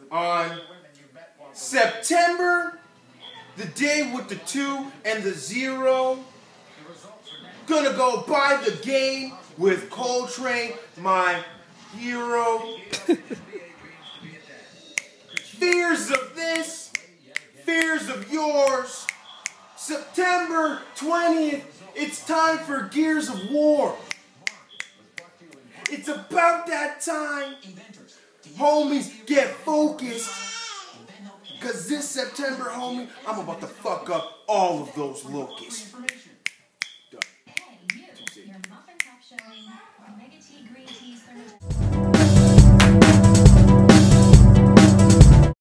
on September, the day with the 2 and the 0. Gonna go buy the game with Coltrane, my hero. Fears of this, fears of yours. September 20th, it's time for Gears of War. It's about that time. Homies, get focused. Cause this September, homie, I'm about to fuck up all of those locusts.